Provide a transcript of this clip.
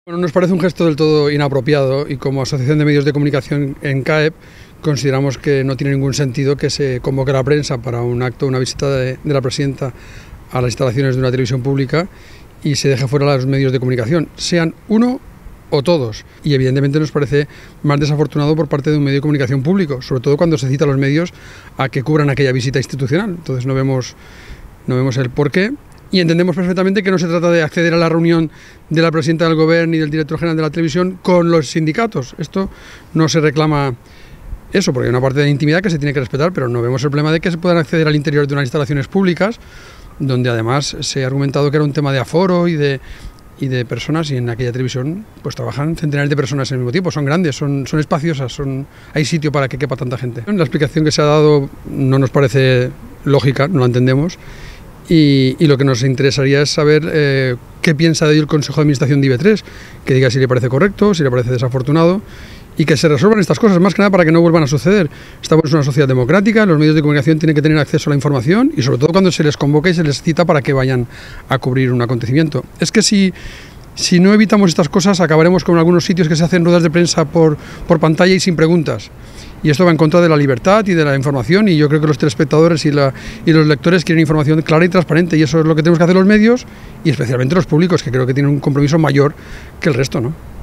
Bueno, nos parece un gesto del todo inapropiado y como Asociación de Medios de Comunicación en CAEP consideramos que no tiene ningún sentido que se convoque a la prensa para un acto, una visita de la presidenta a las instalaciones de una televisión pública y se deje fuera a los medios de comunicación, sean uno o todos. Y evidentemente nos parece más desafortunado por parte de un medio de comunicación público, sobre todo cuando se cita a los medios a que cubran aquella visita institucional. Entonces no vemos el porqué. Y entendemos perfectamente que no se trata de acceder a la reunión de la presidenta del Gobierno y del director general de la televisión con los sindicatos. Esto no se reclama eso, porque hay una parte de la intimidad que se tiene que respetar, pero no vemos el problema de que se puedan acceder al interior de unas instalaciones públicas, donde además se ha argumentado que era un tema de aforo y de personas, y en aquella televisión pues trabajan centenares de personas al mismo tiempo, son grandes, son espaciosas, hay sitio para que quepa tanta gente. La explicación que se ha dado no nos parece lógica, no la entendemos. Y lo que nos interesaría es saber qué piensa de ello el Consejo de Administración de IB3, que diga si le parece correcto, si le parece desafortunado, y que se resuelvan estas cosas, más que nada para que no vuelvan a suceder. Estamos en una sociedad democrática, los medios de comunicación tienen que tener acceso a la información y sobre todo cuando se les convoca y se les cita para que vayan a cubrir un acontecimiento. Es que si no evitamos estas cosas acabaremos con algunos sitios que se hacen ruedas de prensa por pantalla y sin preguntas. Y esto va en contra de la libertad y de la información, y yo creo que los telespectadores y los lectores quieren información clara y transparente, y eso es lo que tenemos que hacer los medios y especialmente los públicos, que creo que tienen un compromiso mayor que el resto, ¿no?